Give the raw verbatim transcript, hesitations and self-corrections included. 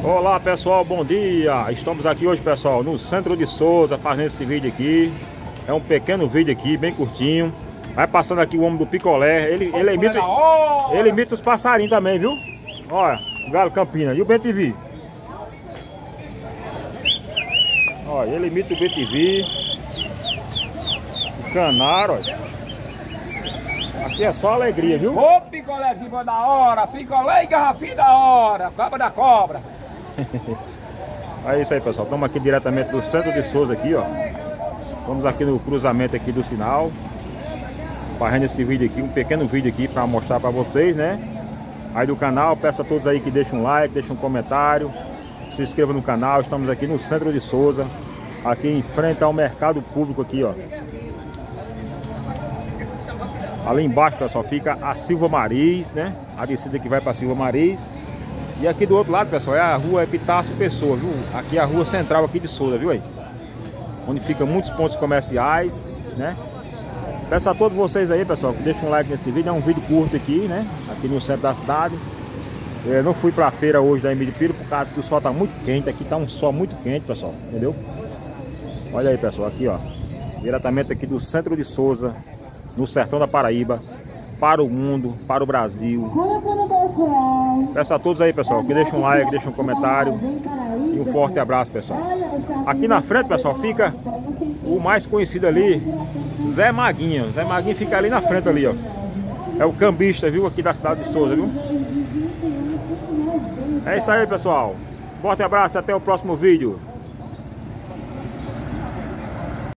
Olá pessoal, bom dia! Estamos aqui hoje, pessoal, no centro de Souza, fazendo esse vídeo aqui. É um pequeno vídeo aqui, bem curtinho. Vai passando aqui o homem do picolé. Ele, ele, imita, ele imita os passarinhos também, viu? Olha, o Galo Campina e o B T V. Olha, ele imita o B T V. O Canário, olha. Aqui é só alegria, viu? Ô, picolézinho bom da hora, picolé e garrafinha da hora, cobra da cobra. É isso aí, pessoal. Estamos aqui diretamente do centro de Souza aqui, ó. Estamos aqui no cruzamento aqui do sinal, fazendo esse vídeo aqui, um pequeno vídeo aqui para mostrar para vocês, né? Aí do canal, peço a todos aí que deixem um like, deixem um comentário, se inscrevam no canal. Estamos aqui no centro de Souza, aqui em frente ao mercado público aqui, ó. Ali embaixo, pessoal, fica a Silva Maris, né? A descida que vai para Silva Maris. E aqui do outro lado, pessoal, é a rua Epitácio Pessoa, viu? Aqui é a rua central aqui de Souza, viu aí? Onde fica muitos pontos comerciais, né? Peço a todos vocês aí, pessoal, que deixem um like nesse vídeo. É um vídeo curto aqui, né? Aqui no centro da cidade. Eu não fui pra feira hoje da Emílio Pires por causa que o sol tá muito quente. Aqui tá um sol muito quente, pessoal, entendeu? Olha aí, pessoal, aqui, ó. Diretamente aqui do centro de Souza, no sertão da Paraíba, para o mundo, para o Brasil. Peço a todos aí, pessoal, que deixem um like, deixem um comentário e um forte abraço, pessoal. Aqui na frente, pessoal, fica o mais conhecido ali, Zé Maguinho. Zé Maguinho fica ali na frente ali, ó. É o cambista, viu, aqui da cidade de Souza, viu? É isso aí, pessoal. Forte abraço e até o próximo vídeo.